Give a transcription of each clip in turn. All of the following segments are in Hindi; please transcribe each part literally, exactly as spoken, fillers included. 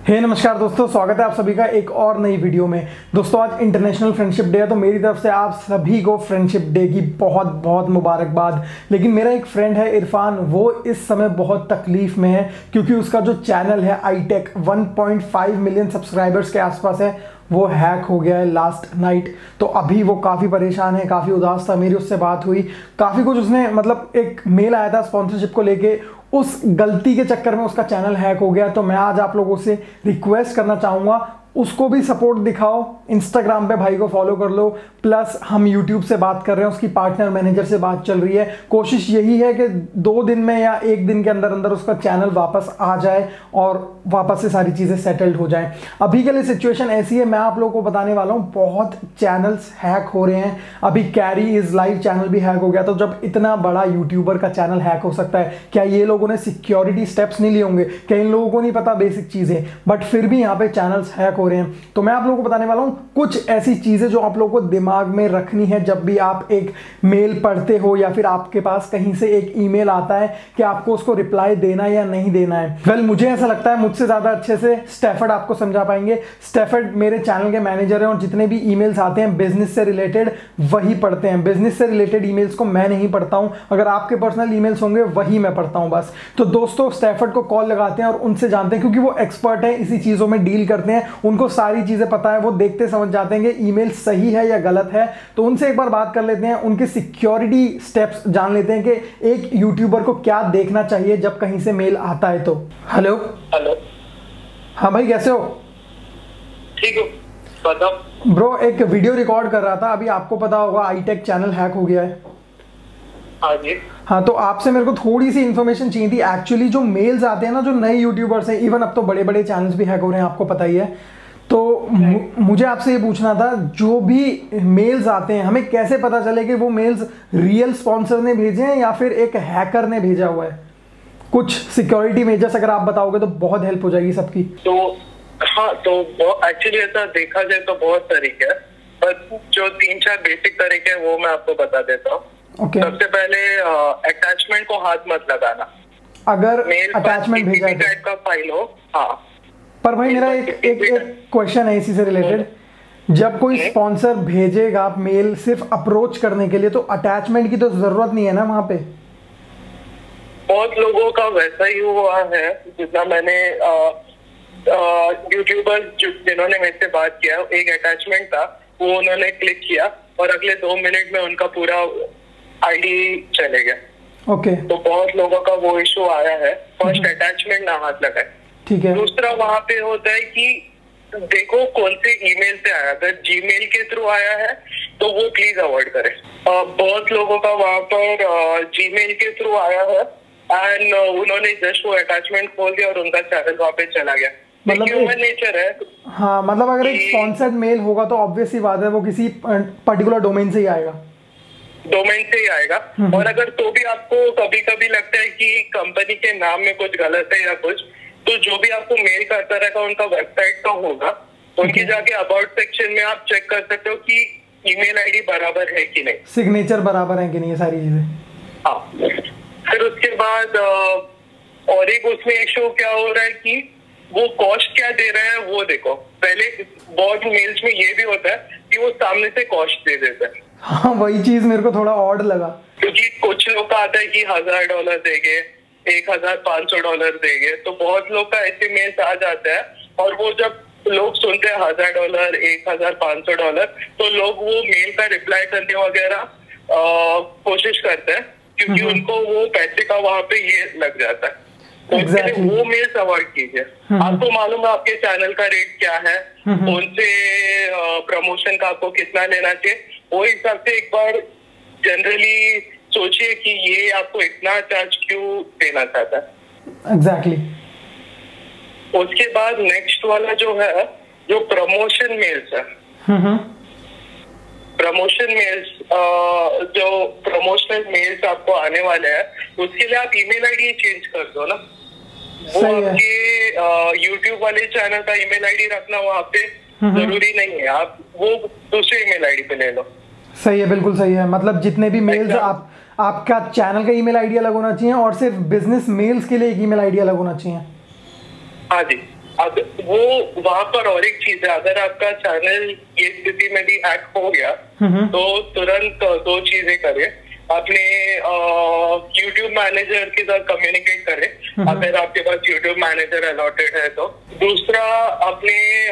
हे नमस्कार दोस्तों, स्वागत है आप सभी का एक और नई वीडियो में। दोस्तों आज इंटरनेशनल फ्रेंडशिप डे है, तो मेरी तरफ से आप सभी को फ्रेंडशिप डे की बहुत बहुत मुबारकबाद। लेकिन मेरा एक फ्रेंड है इरफान, वो इस समय बहुत तकलीफ में है क्योंकि उसका जो चैनल है I tech one point five million subscribers के आसपास है, वो हैक हो गया है लास्ट नाइट। तो अभी वो काफ़ी परेशान है, काफ़ी उदास था। मेरी उससे बात हुई, काफ़ी कुछ उसने मतलब एक मेल आया था स्पॉन्सरशिप को लेके, उस गलती के चक्कर में उसका चैनल हैक हो गया। तो मैं आज आप लोगों से रिक्वेस्ट करना चाहूँगा, उसको भी सपोर्ट दिखाओ, इंस्टाग्राम पे भाई को फॉलो कर लो। प्लस हम यूट्यूब से बात कर रहे हैं, उसकी पार्टनर मैनेजर से बात चल रही है। कोशिश यही है कि दो दिन में या एक दिन के अंदर अंदर उसका चैनल वापस आ जाए और वापस से सारी चीज़ें सेटल्ड हो जाएं। अभी के लिए सिचुएशन ऐसी है, मैं आप लोगों को बताने वाला हूँ, बहुत चैनल्स हैक हो रहे हैं। अभी कैरी इज लाइव चैनल भी हैक हो गया। तो जब इतना बड़ा यूट्यूबर का चैनल हैक हो सकता है, क्या ये लोगों ने सिक्योरिटी स्टेप्स नहीं लिए होंगे? क्या इन लोगों को नहीं पता बेसिक चीज़ें? बट फिर भी यहाँ पे चैनल्स हैक हो रहे हैं। तो मैं आप लोगों को बताने वाला हूं कुछ ऐसी चीजें जो आप लोगों को दिमाग में रखनी है जब भी आप एक मेल पढ़ते हो या फिर आपके पास कहीं से एक ईमेल आता है कि आपको उसको रिप्लाई देना या नहीं देना है। वेल well, मुझे ऐसा लगता है मुझसे ज्यादा अच्छे से स्टेफर्ड आपको समझा पाएंगे। स्टेफर्ड मेरे चैनल के मैनेजर हैं और जितने भी ईमेल्स आते हैं बिजनेस से रिलेटेड वही पढ़ते हैं। बिजनेस से रिलेटेड ईमेल्स को मैं नहीं पढ़ता हूं, अगर आपके पर्सनल ईमेल्स होंगे वही मैं पढ़ता हूं बस। तो दोस्तों स्टेफर्ड को कॉल लगाते हैं और उनसे जानते हैं, क्योंकि वो एक्सपर्ट है, इसी चीजों में डील करते हैं, उनको सारी चीजें पता है, वो देखते समझ जाते हैं कि ईमेल सही है या गलत है। तो उनसे एक बार बात कर लेते हैं, उनके सिक्योरिटी स्टेप्स जान लेते हैं कि एक यूट्यूबर को क्या देखना चाहिए जब कहीं से मेल आता है। तो हेलो हेलो हाँ भाई, कैसे हो? ठीक हो, बताओ। ब्रो एक वीडियो रिकॉर्ड कर रहा था, अभी आपको पता होगा आई टेक चैनल हैक हो गया है। हाँ जी। हाँ, तो आपसे मेरे को थोड़ी सी इन्फॉर्मेशन चाहिए थी। एक्चुअली जो मेल्स आते हैं ना, जो नए यूट्यूबर्स हैं, इवन अब तो बड़े बड़े चैनल्स भी हैक हो रहे हैं, आपको पता ही है। तो मुझे आपसे ये पूछना था, जो भी मेल्स आते हैं हमें कैसे पता चले कि वो मेल्स रियल स्पॉन्सर ने भेजे हैं या फिर एक हैकर ने भेजा हुआ है? कुछ सिक्योरिटी मेजर्स अगर आप बताओगे तो बहुत हेल्प हो जाएगी सबकी। तो हाँ, तो एक्चुअली ऐसा देखा जाए तो बहुत तरीके हैं, पर जो तीन चार बेसिक तरीके हैं वो मैं आपको बता देता हूँ। Okay. सबसे पहले अटैचमेंट को हाथ मत लगाना। अगर मेल अटैचमेंट भेजा है का फाइल हो। हाँ, पर भाई मेरा एक एक एक क्वेश्चन है इसी से रिलेटेड। जब कोई स्पॉन्सर भेजेगा मेल सिर्फ अप्रोच करने के लिए, तो अटैचमेंट की तो जरूरत नहीं है ना वहां पे? बहुत लोगों का वैसा ही हुआ है, जितना मैंने यूट्यूबर जिन्होंने मेरे से बात किया, एक अटैचमेंट था, वो उन्होंने क्लिक किया और अगले दो मिनट में उनका पूरा आईडी चले गया। ओके। तो बहुत लोगों का वो इशू आया है। फर्स्ट अटैचमेंट ना हाथ लगाए। ठीक है। दूसरा वहां पे होता है कि देखो कौन से ईमेल से आया। अगर जीमेल के थ्रू आया है तो वो प्लीज अवॉइड करें। uh, बहुत लोगों का वहां पर जीमेल uh, के थ्रू आया है एंड uh, उन्होंने जस्ट वो अटैचमेंट खोल दिया और उनका चैनल वहां पे चला गया। मतलब ह्यूमन नेचर है। हाँ, मतलब अगर एक स्पॉन्सर्ड मेल होगा तो ऑब्वियस सी बात है वो किसी पर्टिकुलर डोमेन से ही आएगा। डोमेन से ही आएगा। और अगर तो भी आपको कभी कभी लगता है कि कंपनी के नाम में कुछ गलत है या कुछ, तो जो भी आपको मेल करता रहेगा उनका वेबसाइट का होगा, उनके जाके अबाउट सेक्शन में आप चेक कर सकते हो कि ईमेल आईडी बराबर है कि नहीं, सिग्नेचर बराबर है कि नहीं, ये सारी चीजें। हाँ। फिर उसके बाद और एक उसमें इशू क्या हो रहा है कि वो कॉस्ट क्या दे रहे हैं वो देखो। पहले बहुत मेल्स में ये भी होता है कि वो सामने से कॉस्ट दे देते हैं। हाँ, वही चीज मेरे को थोड़ा ऑड लगा, क्योंकि कुछ लोग का आता है कि हजार डॉलर देंगे, एक हजार पांच सौ डॉलर देंगे, तो बहुत लोग का ऐसे मेल्स आ जाता है। और वो जब लोग सुनते हैं हजार डॉलर, एक हजार पांच सौ डॉलर, तो लोग वो मेल का रिप्लाई करने वगैरह कोशिश करते हैं, क्योंकि उनको वो पैसे का वहां पे ये लग जाता है। तो exactly. वो मेल्स अवॉइड कीजिए। आपको मालूम है आपके चैनल का रेट क्या है, कौन से प्रमोशन का आपको कितना लेना चाहिए, वो हिसाब से एक बार जनरली सोचिए कि ये आपको इतना चार्ज क्यों देना चाहता है। Exactly exactly. उसके बाद नेक्स्ट वाला जो है, जो प्रमोशन मेल्स है, प्रमोशन मेल्स, जो प्रमोशनल मेल्स आपको आने वाले हैं, उसके लिए आप ईमेल आईडी चेंज कर दो ना। वो आपके यूट्यूब वाले चैनल का ईमेल आईडी रखना वहाँ पे जरूरी नहीं है, आप वो दूसरे ईमेल आईडी पे ले लो। सही है, बिल्कुल सही है। मतलब जितने भी मेल्स आप आपका चैनल का ईमेल आईडी अलग होना चाहिए और सिर्फ बिजनेस मेल्स के लिए एक ईमेल आईडी अलग होना चाहिए। हाँ जी। अब वो वहां पर और एक चीज है, अगर आपका चैनल ये स्थिति में भी हैक हो गया तो तुरंत दो चीजें करें, अपने यूट्यूब मैनेजर के साथ कम्युनिकेट करें अगर आपके पास यूट्यूब मैनेजर अलॉटेड है तो। दूसरा, अपने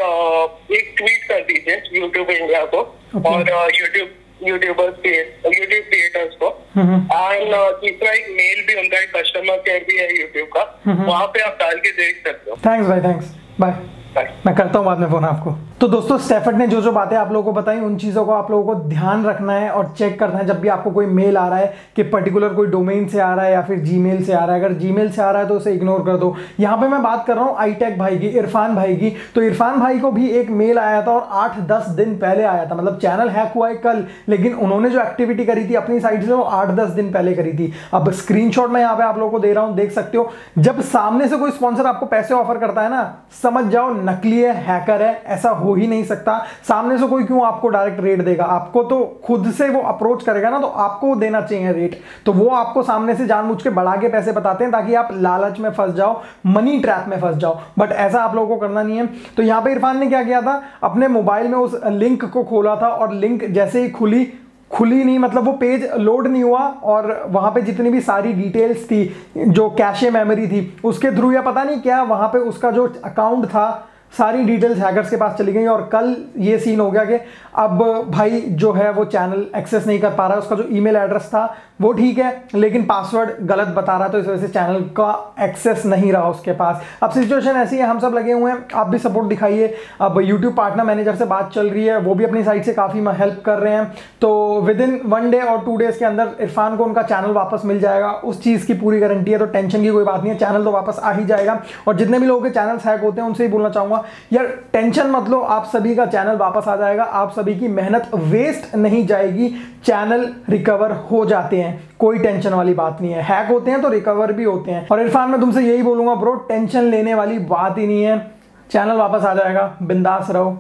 एक ट्वीट कर दीजिए यूट्यूब इंडिया को और यूट्यूब यूट्यूबर्स यूट्यूब क्रिएटर्स को। एंड तीसरा, एक मेल भी उनका, एक कस्टमर केयर भी है यूट्यूब का, वहां पे आप डाल के देख सकते हो। थैंक्स भाई, थैंक्स, बाय। मैं करता हूँ बाद में फोन आपको। तो दोस्तों, स्टैफर्ड ने जो जो बातें आप लोगों को बताई, उन चीज़ों को आप लोगों को ध्यान रखना है और चेक करना है जब भी आपको कोई मेल आ रहा है कि पर्टिकुलर कोई डोमेन से आ रहा है या फिर जीमेल से आ रहा है। अगर जीमेल से आ रहा है तो उसे इग्नोर कर दो। यहाँ पे मैं बात कर रहा हूँ आईटेक भाई की, इरफान भाई की। तो इरफान भाई को भी एक मेल आया था और आठ दस दिन पहले आया था, मतलब चैनल हैक हुआ है कल, लेकिन उन्होंने जो एक्टिविटी करी थी अपनी साइड से वो आठ दस दिन पहले करी थी। अब स्क्रीनशॉट मैं यहाँ पे आप लोगों को दे रहा हूँ, देख सकते हो। जब सामने से कोई स्पॉन्सर आपको पैसे ऑफर करता है ना, समझ जाओ नकली है, हैकर है, ऐसा हो ही नहीं सकता। सामने से कोई क्यों आपको डायरेक्ट रेट देगा? आपको तो खुद से वो अप्रोच करेगा ना, तो आपको देना चाहिए रेट। तो वो आपको सामने से जानबूझ के बढ़ा के पैसे बताते हैं ताकि आप लालच में फंस जाओ, मनी ट्रैप में फंस जाओ, बट ऐसा आप लोगों को करना नहीं है। तो यहां पे इरफान ने क्या किया था, अपने मोबाइल में उस लिंक को खोला था और लिंक जैसे ही खुली खुली नहीं मतलब वो पेज लोड नहीं हुआ और वहां पे जितनी भी सारी डिटेल्स थी, जो कैशे मेमोरी थी, उसके थ्रू या पता नहीं क्या, वहां पे उसका जो अकाउंट था, सारी डिटेल्स हैकर्स के पास चली गई। और कल ये सीन हो गया कि अब भाई जो है वो चैनल एक्सेस नहीं कर पा रहा है। उसका जो ईमेल एड्रेस था वो ठीक है, लेकिन पासवर्ड गलत बता रहा, तो इस वजह से चैनल का एक्सेस नहीं रहा उसके पास। अब सिचुएशन ऐसी है, हम सब लगे हुए हैं, आप भी सपोर्ट दिखाइए। अब यूट्यूब पार्टनर मैनेजर से बात चल रही है, वो भी अपनी साइड से काफ़ी हेल्प कर रहे हैं। तो विद इन वन डे और टू डेज के अंदर इरफान को उनका चैनल वापस मिल जाएगा, उस चीज़ की पूरी गारंटी है। तो टेंशन की कोई बात नहीं है, चैनल तो वापस आ ही जाएगा। और जितने भी लोगों के चैनल्स हैक होते हैं उनसे ही बोलना चाहूँगा, यार टेंशन मत लो, आप सभी का चैनल वापस आ जाएगा, आप सभी की मेहनत वेस्ट नहीं जाएगी, चैनल रिकवर हो जाते हैं, कोई टेंशन वाली बात नहीं है। हैक होते हैं तो रिकवर भी होते हैं। और इरफान मैं तुमसे यही बोलूंगा ब्रो, टेंशन लेने वाली बात ही नहीं है, चैनल वापस आ जाएगा, बिंदास रहो,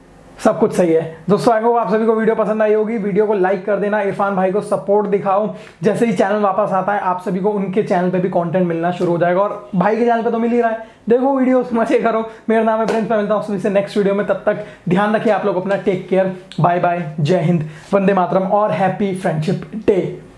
सब कुछ सही है। दोस्तों, आई होप आप सभी को वीडियो पसंद आई होगी। वीडियो को लाइक कर देना, इरफान भाई को सपोर्ट दिखाओ। जैसे ही चैनल वापस आता है आप सभी को उनके चैनल पे भी कंटेंट मिलना शुरू हो जाएगा, और भाई के चैनल पे तो मिल ही रहा है। देखो वीडियो, मजे करो। मेरा नाम है प्रिंस, मैं मिलता हूँ सभी से नेक्स्ट वीडियो में। तब तक ध्यान रखिए आप लोग अपना, टेक केयर, बाय बाय, जय हिंद, वंदे मातरम और हैप्पी फ्रेंडशिप डे।